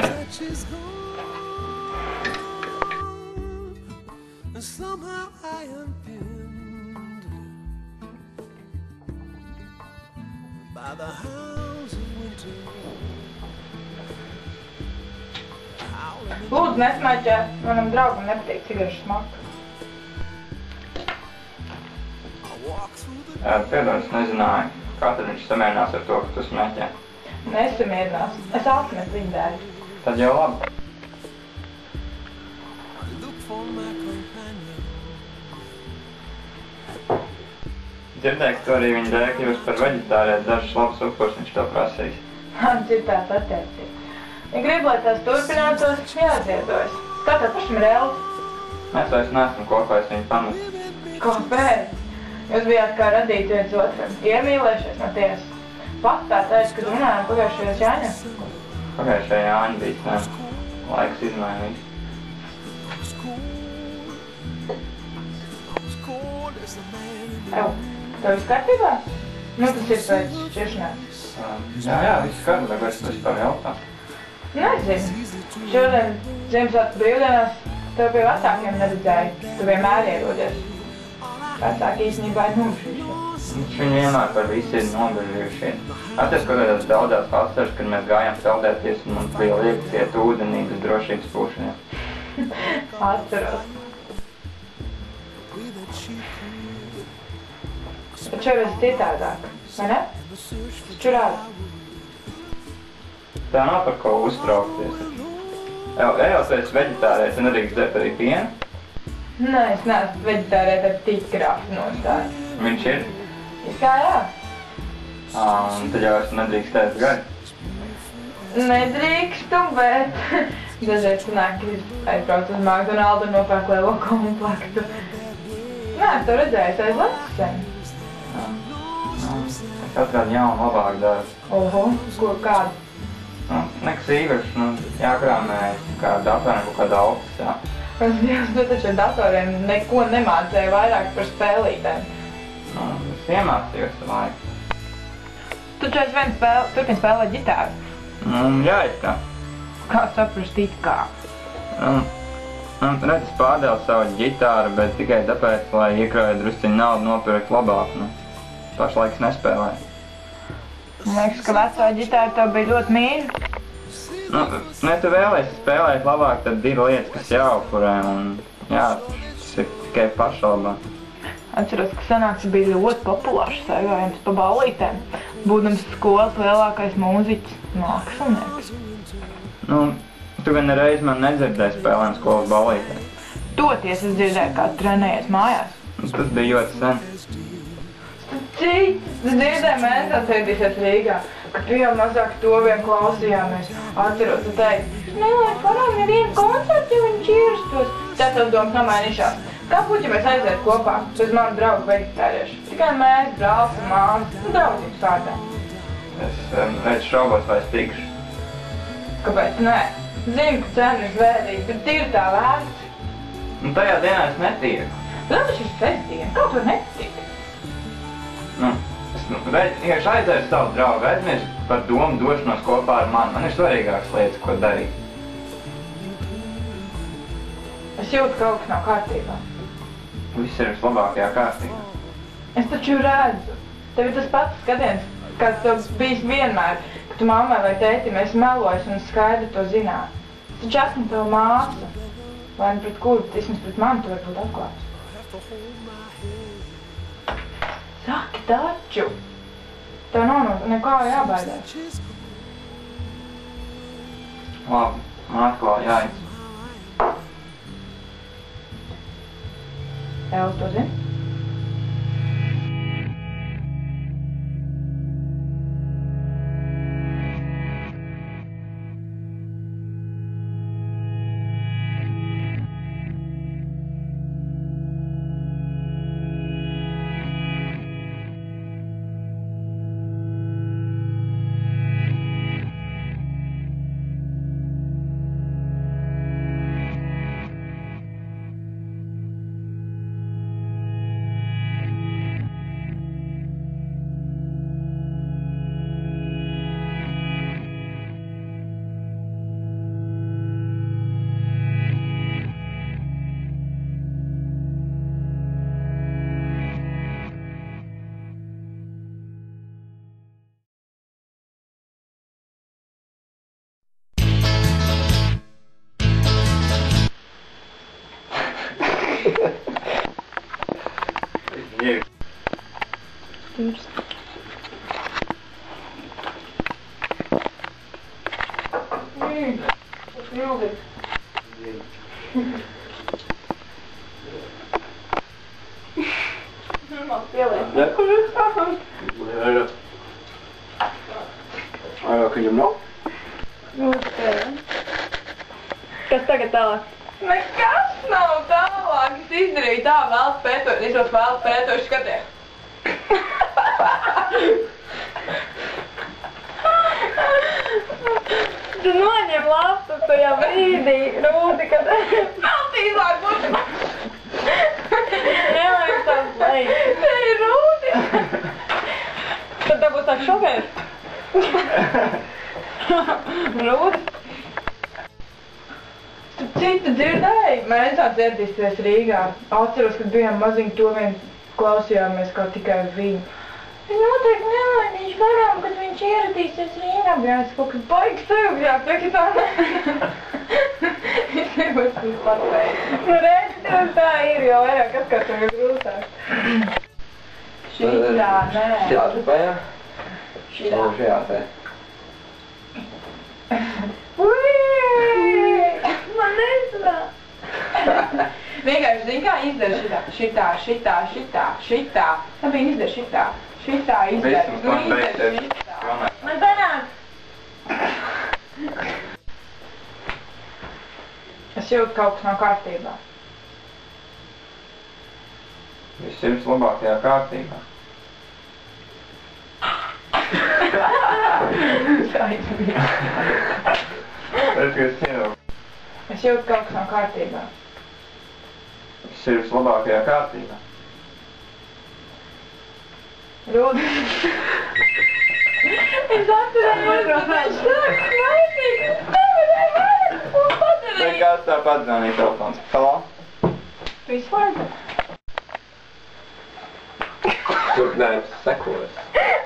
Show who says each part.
Speaker 1: Lūdzu, nesmaiķēt, manam draugam nepatīk cigarešu smaka.
Speaker 2: Piedod, es nezināju, kā tad viņš samierinās ar to, ka tu smēķē?
Speaker 1: Nesamierinās, es atmetu viņu dēļ.
Speaker 2: Tad jau labi. Dzirdēju, ka tu arī viņa dēļ kļūst par veģetārietu, dažus labus upurs viņš tev prasīs.
Speaker 1: Dzirdēt attiecīgi. Ja gribu, lai tās turpinātos, jāziedojas. Kā tev pašam ir Elda?
Speaker 2: Mēs vairs neesam kopā, es viņu pametu.
Speaker 1: Kāpēc? Jūs bijāt kā radīti viens otram, iemīlējušies no tiesas. Pat tā teica, kad runājām pagājušajos Jāņos.
Speaker 2: Pagājušajā Jāņa bijis, ne? Laiks izmainīs.
Speaker 1: Ev, tev viss kārtībā? Nu, tas ir pēc šķiršanās.
Speaker 2: Jā, viss kārtībā, bet es vispār jautā.
Speaker 1: Nezinu. Šodien Ziemassvētku brīvdienās tev pie vecākiem neredzēju. Tu vienmēr ierodies. Vecāki īstenībā ir nobežījušies.
Speaker 2: Viņi vienmēr par visu ir nobežījušies. Atceries kaut kādās daudzās vasaras, kad mēs gājām peldēties un mums bija liekts iet ūdenī bez drošības pūšaniem.
Speaker 1: Atceros. Bet šoreiz ir citādāk, vai ne? Čurāda.
Speaker 2: Tā nav par ko uztraukties. Ejot, tu esi veģetārietis un nedrīkst dzert arī pienu?
Speaker 1: Nē, es neesmu veģetārietis ar tik krāpju nostāju.
Speaker 2: Viņš ir?
Speaker 1: Es kā jā.
Speaker 2: Tad jau es nedrīkst ēst gaļu?
Speaker 1: Nedrīkstu, bet dažreiz sanāk, ka aizbrauc uz McDonaldu un nopērk lielo komplektu. Nē, tu redzējies aiz Lexusiem.
Speaker 2: Es atradu jaunu labāku darbu.
Speaker 1: Oho, ko kādu?
Speaker 2: Nekas īpašs, jākrāmējas kā datoriem kaut kādā ofisā.
Speaker 1: Es tu taču ar datoriem neko nemācēju vairāk par spēlītēm.
Speaker 2: Es iemācījos laiku.
Speaker 1: Tu taču aizvien turpini spēlēt ģitāru.
Speaker 2: Jā, it kā.
Speaker 1: Kā saprast it kā?
Speaker 2: Redz, es pārdevu savu ģitāru, bet tikai tāpēc, lai iekrāju drusciņu naudu nopirkt labāku. Pašlaik es nespēlēju.
Speaker 1: Man liekas, ka vecā ģitāra tev bija ļoti mīļa.
Speaker 2: Ja tu vēlies spēlēt labāk, tad ir lietas, kas jāupurē, un jā, tas ir tikai pašalbā.
Speaker 1: Atceros, ka sanāks bija ļoti populārs saigājums pa ballītēm, būdams skolas lielākais mūziķis, mākslinieks.
Speaker 2: Tu gan reiz man nedzirdēji spēlēm skolas ballītēm.
Speaker 1: Toties es dzirdēju, kā tu trenējies mājās.
Speaker 2: Tas bija ļoti sen.
Speaker 1: Cik? Es dzirdēju, mēs atcerīsies Rīgā, ka tu jau mazāk to vien klausījāmies. Atceros, tu teici, nelaid garām nevienu koncertu, ja viņš ierastos. Tātad domas namainīšās. Kā būtu, ja mēs aizietu kopā bez manu draugu veģetāriešu? Tikai mēs, brālis un māmas, un draudzības vārdā.
Speaker 2: Es šaubos, vai es tikšu.
Speaker 1: Kāpēc nē? Zinu, ka cena ir zvērīga, bet ir tā vērts.
Speaker 2: Tajā dienā es netieku.
Speaker 1: Labi, šis sestdiena, kā tu netiek?
Speaker 2: Es aizēju savu draugu, aizmies par domu došanos kopā ar mani. Man ir svarīgākas lietas, ko darīt.
Speaker 1: Es jūtu, ka kaut kas nav kārtībā.
Speaker 2: Viss ir vislabākajā kārtībā.
Speaker 1: Es taču redzu. Tev ir tas pats skatiens, kāds tev bijis vienmēr, ka tu mammai vai tētim esi melojis un skaidri to zināt. Es taču esmu tava māsa. Vai ne pret kuru, vismaz pret mani tu vari būt atklāts. Saki taču! Tev nav nekā jābaidās.
Speaker 2: Labi, man atkal jāiet.
Speaker 1: Elza to zini? Rūdi. Man pieliek.
Speaker 3: Ka viņam nav?
Speaker 4: Kas tagad tālāk?
Speaker 1: Nekas nav tālāk. Es izdarīju tā vēlts pētoši. Es vēl vēlts pētoši skaties.
Speaker 4: Tu noņem lapu tajā brīdī, Rūdi, kad...
Speaker 1: Vēl tīzāk būtu.
Speaker 4: Ielēk tās lejas.
Speaker 1: Te ir Rūdi.
Speaker 4: Tad tā būs tā šovērs. Rūdi.
Speaker 1: Citu dzirdēji? Mēs tā dzirdīsies Rīgā. Atceros, kad bijām maziņi, to vien klausījāmies kā tikai viņu. Es noteikti nelaidīšu garām, kad viņš ieradīsies Rīgā. Jā, es kaut kas baigs sajūgļāt, teki tā ne. Es nebūs viņu pateikt.
Speaker 4: Nu redzi, tev tā ir, jo vairāk atkārt tev ir grūtāk.
Speaker 1: Šitā, nē.
Speaker 3: Šitā šipājā?
Speaker 1: Šitā.
Speaker 3: Šajā te.
Speaker 4: Man neizturā.
Speaker 1: Vienkārši, zini kā, izdara šitā. Sabīni izdara šitā. Šitā izdara.
Speaker 2: Viss mums beigsies. Runāt.
Speaker 4: Man sanāk.
Speaker 1: Es jūtu, kaut kas nav kārtībā.
Speaker 2: Viss ir vislabākajā kārtībā. Redz, ka es ievilku.
Speaker 1: Es jūtu, kaut kas nav kārtībā.
Speaker 2: Viss ir vislabākajā kārtībā.
Speaker 1: Rūdi. Es atcerējos, ka viņš sāk smaidīt. Es nevarēju vairāk ko padarīt.
Speaker 2: Nekas tāpat zvanīja telefons. Halo?
Speaker 1: Vispār.
Speaker 3: Turpinājums sekos.